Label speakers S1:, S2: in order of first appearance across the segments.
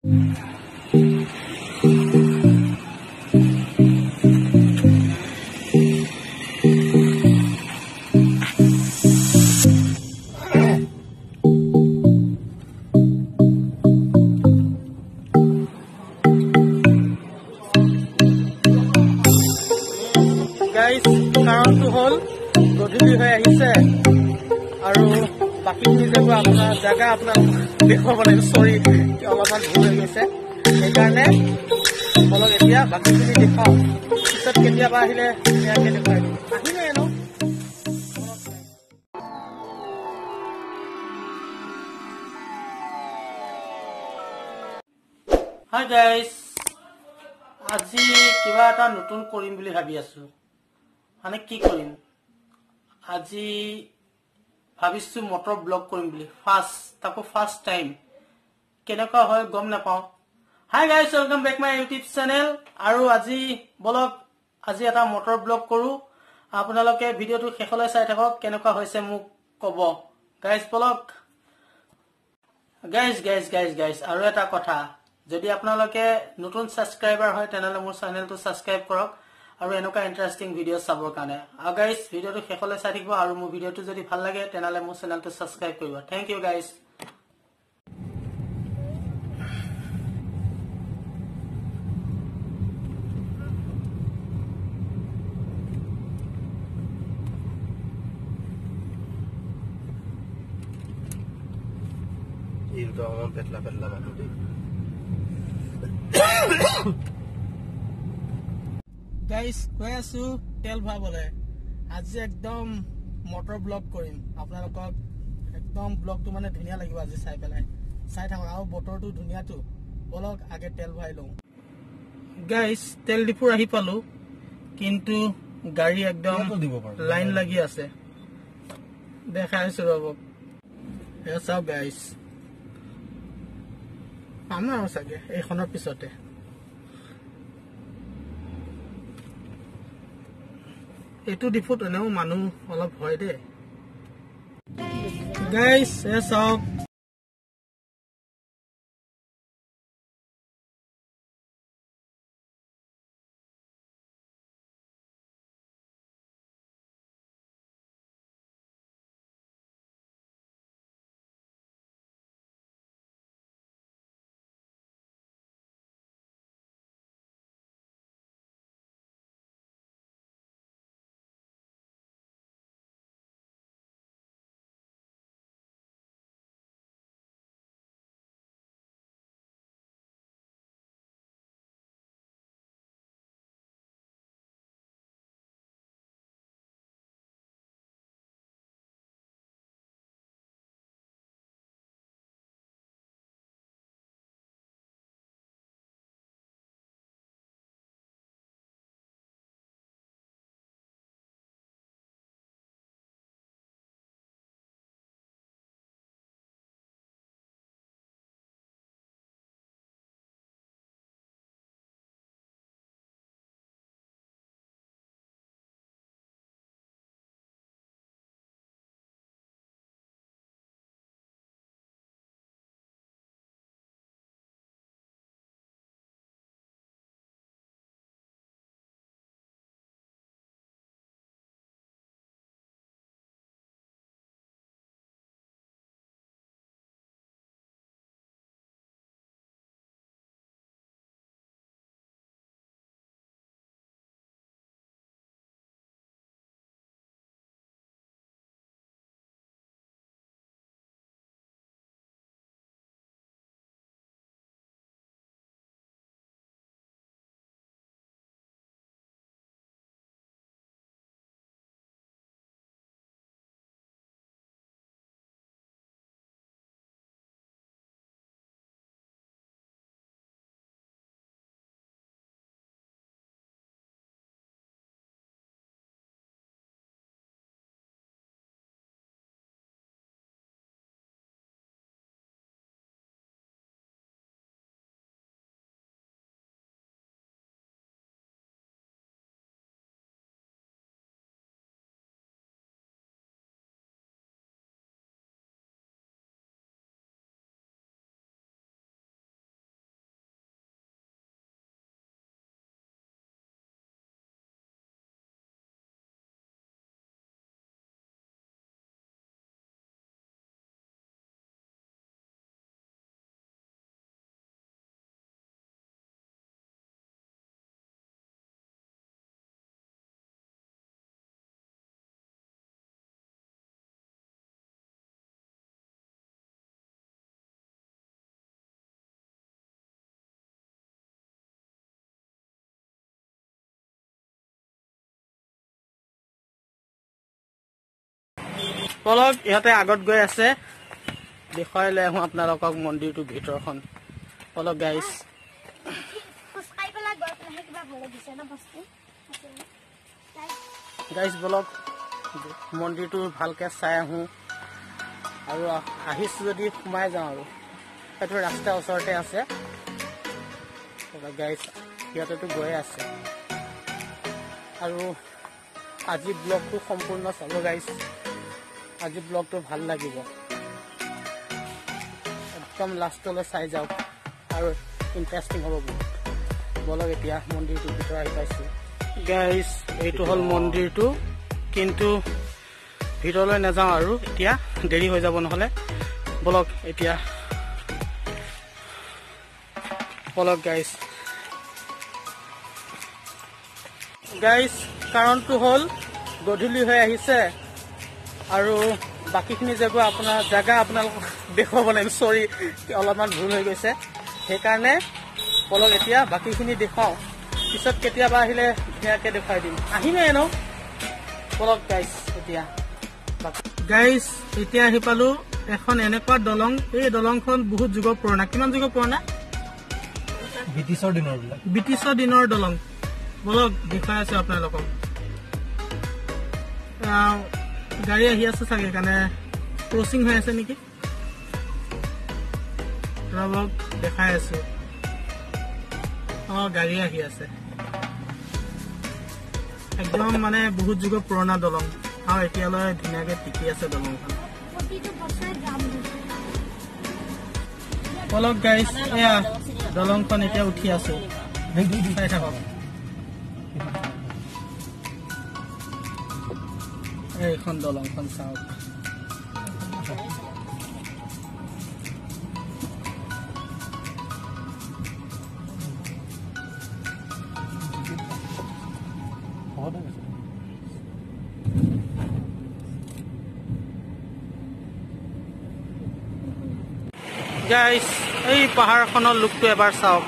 S1: Guys কাৰণটো হ'ল গধূলি হৈ আহিছে আৰু বাকীখিনি জেগা আপোনাৰ দেখুৱাব লাগিব। চৰি অলপমান ভুল হৈ গৈছে, সেইকাৰণে অলপ এতিয়া বাকীখিনি দেখাওঁ, পিছত কেতিয়াবা আহিলে ধুনীয়াকৈ দেখুৱাই দিম। আহিলে ন হাই গাইজ, আজি কিবা এটা নতুন কৰিম বুলি ভাবি আছো। মানে কি কৰিম, আজি ভাবিছো মটৰ ব্লগ কৰিম বুলি। ফাৰ্ষ্ট টাইম কেনেকুৱা হয় গম নাপাওঁ। Hi guys, welcome back my YouTube channel. আৰু আজি বলক আজি এটা মটৰ ব্লগ কৰো। আপোনালোকে ভিডিঅ'টো শেষলৈ চাই থাকক, কেনেকুৱা হৈছে মোক কব। গাইজ বলক। গাইজ আৰু এটা কথা, যদি আপোনালোকে নতুন ছাবস্ক্ৰাইবাৰ হয় তেনেহলে মোৰ চেনেলটো ছাবস্ক্ৰাইব কৰক আৰু এনেকুৱা ইণ্টাৰেষ্টিং ভিডিঅ' চাবৰ কাৰণে। আৰু গাইজ ভিডিঅ'টো শেষলৈ চাই থাকিব, আৰু মোৰ ভিডিঅ'টো যদি ভাল লাগে তেনেহলে মোৰ চেনেলটো ছাবস্ক্ৰাইব কৰিব। Thank U guys. পেটলা মানুহ দেই। গাইজ কৈ আছো তেল ভৰাবলে। আজি একদম মটৰ ব্লগ কৰিম। আপোনালোকক একদম ব্লগটো মানে ধুনীয়া লাগিব আজি চাই পেলাই। চাই থাকক, আৰু বতৰটো ধুনীয়াটো। বলক আগে তেল ভৰাই লওঁ। গাইজ তেল ডিপুৰ আহি পালো, কিন্তু গাড়ী একদম লাইন লাগি আছে। দেখাই আছো ৰব, চাওক গাইজ। পাম আৰু চাগে এইখনৰ পিছতে। এইটো ডিপুত এনেও মানুহ অলপ হয় দেই। গাইজ চাওক, বলক ইহঁতে আগত গৈ আছে দেখুৱাই লৈ আহোঁ আপোনালোকক মন্দিৰটোৰ ভিতৰখন বলক গাইজ গাইজ বলক মন্দিৰটো ভালকৈ চাই আহোঁ আৰু আহিছোঁ যদি সোমাই যাওঁ আৰু সেইটো ৰাস্তা ওচৰতে আছে গাইজ সিহঁতেতো গৈয়ে আছে আৰু আজি ব্লগটো সম্পূৰ্ণ চাব গাইজ আজি ব্লগটো ভাল লাগিব একদম লাষ্টলৈ চাই যাওক আৰু ইণ্টাৰেষ্টিং হ'ব বহুত বলক এতিয়া মন্দিৰটোৰ ভিতৰত আহি পাইছোঁ গাইজ এইটো হ'ল মন্দিৰটো কিন্তু ভিতৰলৈ নাযাওঁ আৰু এতিয়া দেৰি হৈ যাব নহ'লে বলক এতিয়া বলক গাইজ গাইজ কাৰণটো হ'ল গধূলি হৈ আহিছে আৰু বাকীখিনি জেগা আপোনালোকক দেখুৱাব লাগিব চৰি অলপমান ভুল হৈ গৈছে সেইকাৰণে বলক এতিয়া বাকীখিনি দেখুৱাওঁ পিছত কেতিয়াবা আহিলে ধুনীয়াকৈ দেখুৱাই দিম আহিমেই এনেও বলক গাইজ এতিয়া গাইজ এতিয়া আহি পালোঁ এখন এনেকুৱা দলং এই দলংখন বহুত যুগৰ পুৰণা কিমান যুগৰ পুৰণা ব্ৰিটিছৰ দিনৰ দলং বলক দেখুৱাই আছো আপোনালোকক গাড়ী আহি আছে চাগে সেইকাৰণে ক্ৰচিং হৈ আছে নেকি ৰবক দেখাই আছো গাড়ী আহি আছে একদম মানে বহুত যুগৰ পুৰণা দলং আৰু এতিয়ালৈ ধুনীয়াকৈ টিকি আছে দলংখন বলক গাইজ এয়া দলংখন এতিয়া উঠি আছো চাই থাকক এইখন দলংখন চাওক গাইজ এই পাহাৰখনৰ লুকটো এবাৰ চাওক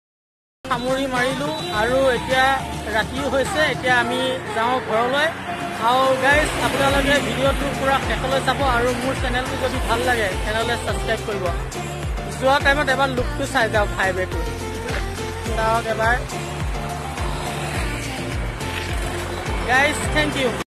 S1: সামৰি মাৰিলোঁ আৰু এতিয়া ৰাতিও হৈছে এতিয়া আমি যাওঁ ঘৰলৈ আৰু গাইজ আপোনালোকে ভিডিঅ'টো পুৰা শেষলৈ চাব আৰু মোৰ চেনেলটো যদি ভাল লাগে তেনেহ'লে ছাবস্ক্ৰাইব কৰিব। যোৱা টাইমত এবাৰ লুকটো চাই যাওক হাইৱেটো চাওক এবাৰ। Guys thank U.